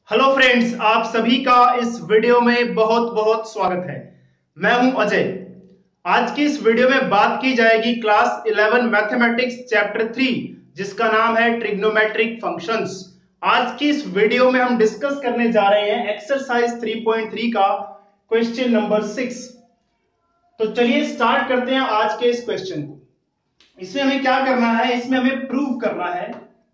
Hello friends, आप सभी का इस वीडियो में बहुत बहुत स्वागत है। मैं हूं अजय। आज की इस वीडियो में बात की जाएगी क्लास 11 मैथमेटिक्स चैप्टर 3 जिसका नाम है ट्रिग्नोमेट्रिक फंक्शंस। आज की इस वीडियो में हम डिस्कस करने जा रहे हैं एक्सरसाइज 3.3 का क्वेश्चन नंबर 6। तो चलिए स्टार्ट करते हैं आज के इस क्वेश्चन को। इसमें हमें क्या करना है, इसमें हमें प्रूव करना है,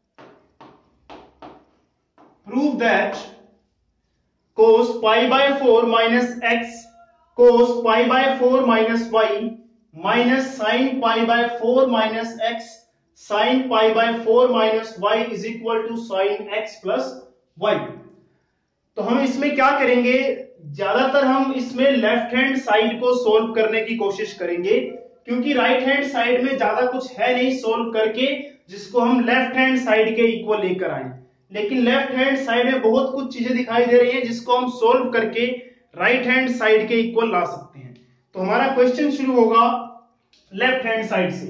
prove that cos pi by 4 minus x cos pi by 4 minus y minus sin pi by 4 minus x sin pi by 4 minus y is equal to sin x plus y। तो हम इसमें क्या करेंगे, ज्यादातर हम इसमें लेफ्ट हैंड साइड को solve करने की कोशिश करेंगे क्योंकि राइट हैंड साइड में ज्यादा कुछ है नहीं सोल्व करके जिसको हम लेफ्ट हैंड साइड के इक्वल लेकर आए। लेकिन लेफ्ट हैंड साइड में बहुत कुछ चीजें दिखाई दे रही हैं जिसको हम सोल्व करके राइट हैंड साइड के इक्वल ला सकते हैं। तो हमारा क्वेश्चन शुरू होगा लेफ्ट हैंड साइड से।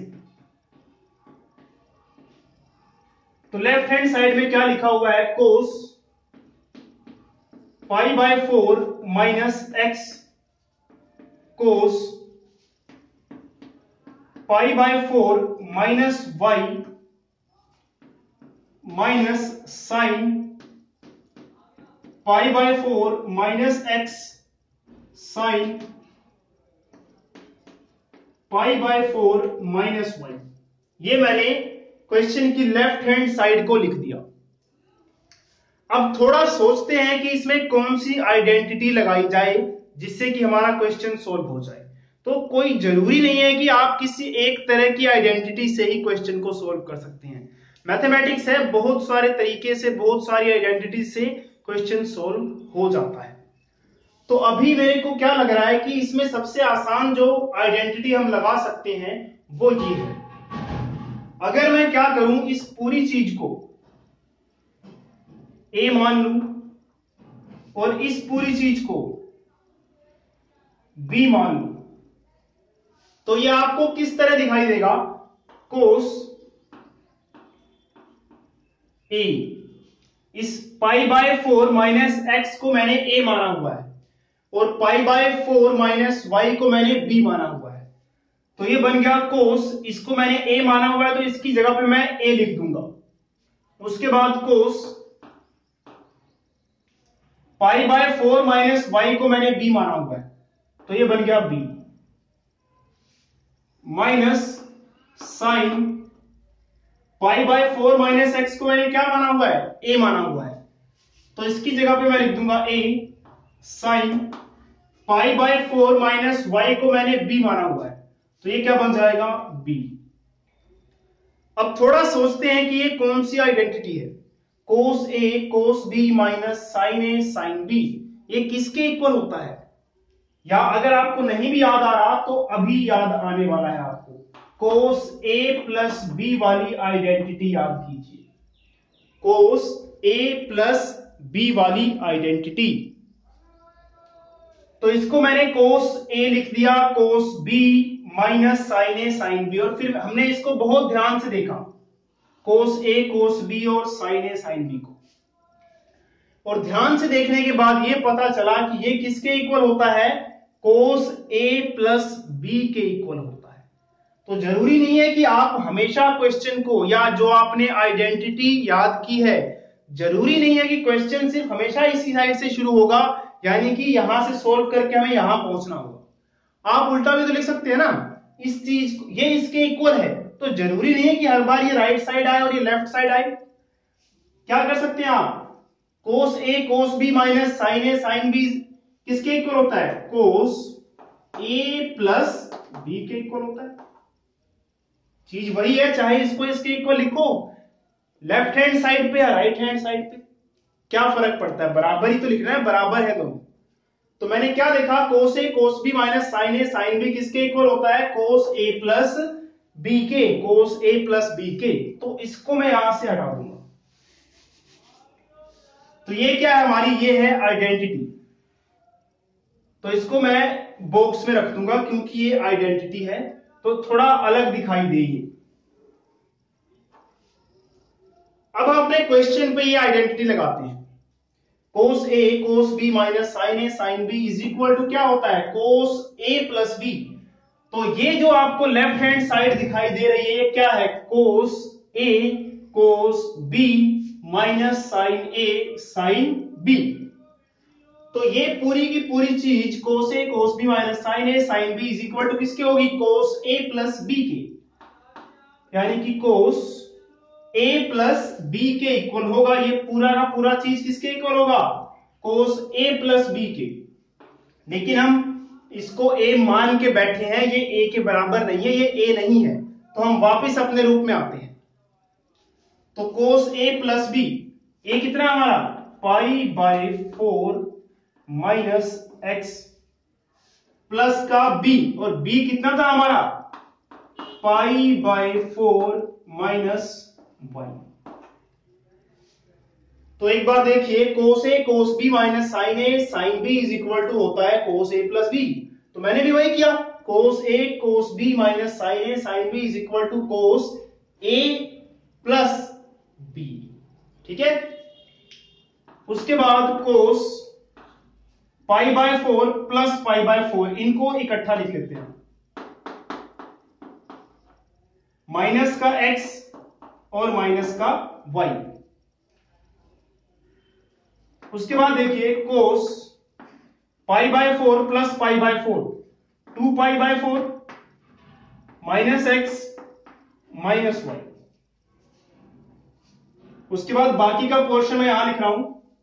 तो लेफ्ट हैंड साइड में क्या लिखा हुआ है, cos pi by 4 minus x cos pi by 4 minus y minus sine pi by 4 minus x sine pi by 4 minus y. ये मैंने क्वेश्चन की लेफ्ट हैंड साइड को लिख दिया। अब थोड़ा सोचते हैं कि इसमें कौन सी आइडेंटिटी लगाई जाए जिससे कि हमारा क्वेश्चन सोल्व हो जाए। तो कोई जरूरी नहीं है कि आप किसी एक तरह की आइडेंटिटी से ही क्वेश्चन को सोल्व कर सकते हैं। मैथमेटिक्स है, बहुत सारे तरीके से, बहुत सारी आइडेंटिटी से क्वेश्चन सोल्व हो जाता है। तो अभी मेरे को क्या लग रहा है कि इसमें सबसे आसान जो आइडेंटिटी हम लगा सकते हैं वो ये है। अगर मैं क्या करूं, इस पूरी चीज को a मान लूं और इस पूरी चीज को b मान लूं, तो ये आपको किस तरह दिखाई देगा, कोस a। इस पाई बाय 4 माइनस एक्स को मैंने a माना हुआ है और पाई बाय 4 माइनस वाई को मैंने b माना हुआ है। तो ये बन गया कोस, इसको मैंने a माना हुआ है तो इसकी जगह पे मैं a लिख दूंगा। उसके बाद cos pi by 4 minus y को मैंने b माना हुआ है तो ये बन गया b minus sine pi by 4 minus x को मैंने क्या माना हुआ है, a माना हुआ है तो इसकी जगह पे मैं लिख दूंगा a sine pi by 4 minus y को मैंने b माना हुआ है तो ये क्या बन जाएगा b। अब थोड़ा सोचते हैं कि ये कौन सी आइडेंटिटी है, cos a cos b minus sine a sine b, ये किसके इक्वल होता है। या अगर आपको नहीं भी याद आ रहा तो अभी याद आने वाला है आपको, कोस a प्लस b वाली आइडेंटिटी याद कीजिए, कोस a प्लस b वाली आइडेंटिटी। तो इसको मैंने कोस a लिख दिया, cos b minus sine a sine b, और फिर हमने इसको बहुत ध्यान से देखा, कोस a कोस b और साइन a साइन b को, और ध्यान से देखने के बाद ये पता चला कि ये किसके इक्वल होता है, कोस a प्लस b के इक्वल होता है। तो जरूरी नहीं है कि आप हमेशा क्वेश्चन को, या जो आपने आइडेंटिटी याद की है, जरूरी नहीं है कि क्वेश्चन सिर्फ हमेशा इसी साइड से शुरू होगा, यानी कि यहां से सोल्व करके हमें यहां पहुंचना होगा। आप उल्टा भी तो लिख सकते हैं ना, इस चीज को, ये इसके इक्वल है तो जरूरी नहीं है कि हर बार ये राइट साइड आए और ये लेफ्ट साइड आए। क्या कर सकते हैं आप, cos a cos b minus sine a sine b किसके इक्वल होता है, कोस a प्लस b के इक्वल होता है। चीज वही है, चाहे इसको इसके इक्वल लिखो लेफ्ट हैंड साइड पे या राइट हैंड साइड पे, क्या फर्क पड़ता है, बराबर ही तो लिखना है, बराबर है दोनों। तो मैंने क्या देखा, cos a cos b minus sine a sine b किसके इक्वल होता है, कोस a प्लस b के, कोस a प्लस b के। तो इसको मैं यहां से हटा दूंगा। तो ये क्या है हमारी, ये है आइडेंटिटी। तो इसको मैं बॉक्स में रख दूंगा क्योंकि ये आइडेंटिटी है तो थोड़ा अलग दिखाई देगी। अब हम अपने क्वेश्चन पे ये आइडेंटिटी लगाते हैं, cos a cos b minus sine a sine b is equal to क्या होता है, कोस ए प्लस बी। तो ये जो आपको लेफ्ट हैंड साइड दिखाई दे रही है ये क्या है, cos a cos b minus sine a sine b. तो ये पूरी की पूरी चीज cos a cos b minus sine a sine b is equal to किसके होगी, कोस ए प्लस बी के, यानी कि कोस ए प्लस बी के इक्वल होगा। ये पूरा का पूरा चीज किसके इक्वल होगा, कोस ए प्लस बी के। लेकिन हम इसको ए मान के बैठे हैं, ये ए के बराबर नहीं है, ये ए नहीं है, तो हम वापस अपने रूप में आते हैं। तो कोस ए प्लस बी, ए कितना हमारा pi by 4 minus x plus का बी, और बी कितना था हमारा पाई बाय 4 माइनस 1। तो एक बार देखिए, cos a cos b minus sine a sine b is equal to होता है कोस ए प्लस बी। तो मैंने भी वही किया, cos a cos b minus sine a sine b is equal to cos a plus b. ठीक है, उसके बाद cos pi by 4 plus pi by 4, इनको इकट्ठा लिख लेते हैं, माइनस का x और माइनस का y। उसके बाद देखिए cos pi by 4 plus pi by 4, 2 pi by 4 minus x minus y। उसके बाद बाकी का पोर्शन मैं यहां लिख रहा हूं,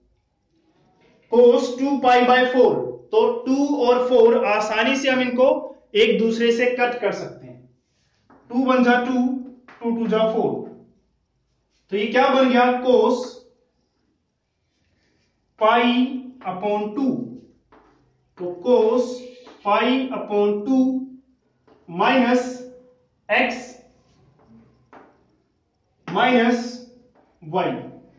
कोस 2 पाई बाय 4, तो 2 और 4 आसानी से हम इनको एक दूसरे से कट कर सकते हैं, 2 1 जा 2, 2 2 जा 4। तो ये क्या बन गया, कोस पाई अपॉन 2, तो cos pi upon 2 minus x minus y.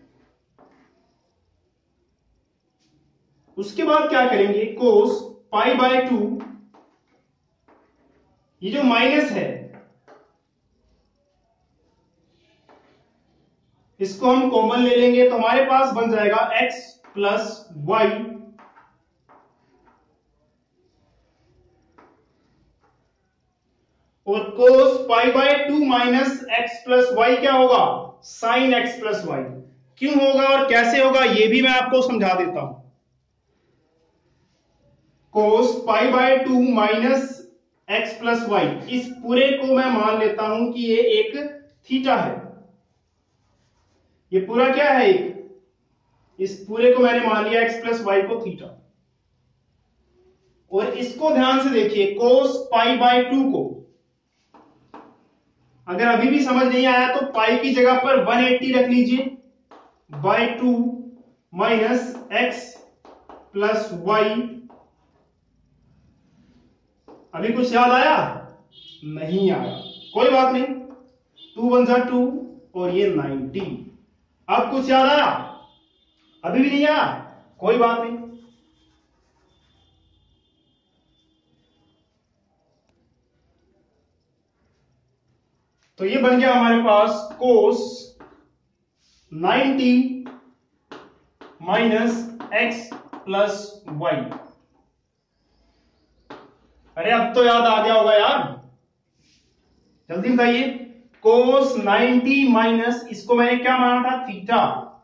उसके बाद क्या करेंगे, कोस पाई बाय 2, ये जो माइनस है इसको हम कॉमन ले लेंगे, तो हमारे पास बन जाएगा x प्लस वाई और cos pi by 2 minus x plus y क्या होगा, साइन एक्स प्लस वाई। क्यों होगा और कैसे होगा ये भी मैं आपको समझा देता हूं। Cos pi by 2 minus x plus y, इस पूरे को मैं मान लेता हूं कि ये एक थीटा है। ये पूरा क्या है, इस पूरे को मैंने मान लिया एक्स प्लस वाई को थीटा। और इसको ध्यान से देखिए, कोस पाई बाय 2 को अगर अभी भी समझ नहीं आया तो पाई की जगह पर 180 रख लीजिए, by 2 minus x plus y. अभी कुछ याद आया, नहीं आया, कोई बात नहीं, 2 1 जा 2 और ये 90। अब कुछ याद आया, अभी भी नहीं आया, कोई बात नहीं। तो ये बन गया हमारे पास cos 90 minus x plus y. अरे अब तो याद आ गया होगा यार, जल्दी बताइए। कोस 90 माइनस, इसको मैंने क्या माना था, थीटा।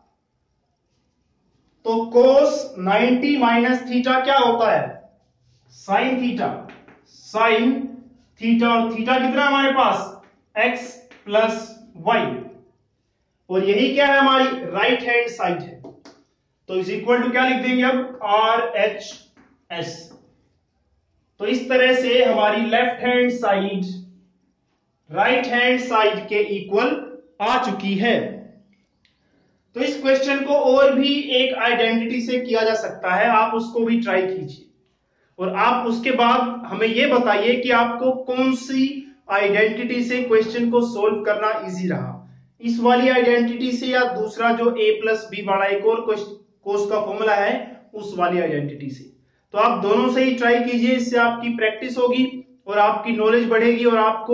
तो कोस 90 माइनस थीटा क्या होता है, साइन थीटा। साइन थीटा, और थीटा कितना हमारे पास, x प्लस वाई, और यही क्या है हमारी राइट हैंड साइड है। तो इज इक्वल टू क्या लिख देंगे अब, आर एच एस। तो इस तरह से हमारी left hand side right hand side के इक्वल आ चुकी है। तो इस क्वेश्चन को और भी एक आइडेंटिटी से किया जा सकता है, आप उसको भी ट्राई कीजिए और आप उसके बाद हमें यह बताइए कि आपको कौन सी आइडेंटिटी से क्वेश्चन को सोल्व करना इजी रहा, इस वाली आइडेंटिटी से या दूसरा जो a प्लस बी वाला एक और कोस का फॉर्मूला है उस वाली आइडेंटिटी से। तो आप दोनों से ही ट्राई कीजिए, इससे आपकी प्रैक्टिस होगी और आपकी नॉलेज बढ़ेगी और आपको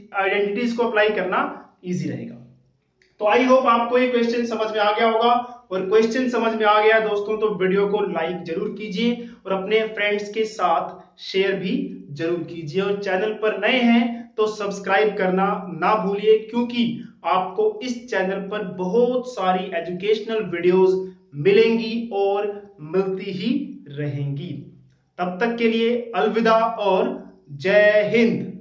आइडेंटिटीज को अप्लाई करना इजी रहेगा। तो आई होप आपको ये क्वेश्चन समझ में आ गया होगा और क्वेश्चन समझ में आ गया दोस्तों तो वीडियो को लाइक जरूर कीजिए और अपने फ्रेंड्स के साथ शेयर भी जरूर कीजिए, और चैनल पर नए हैं तो सब्सक्राइब करना ना भूलिए, क्योंकि आपको इस चैनल पर बहुत सारी एजुकेशनल वीडियोस मिलेंगी और मिलती ही रहेंगी। तब तक के लिए अलविदा और जय हिंद।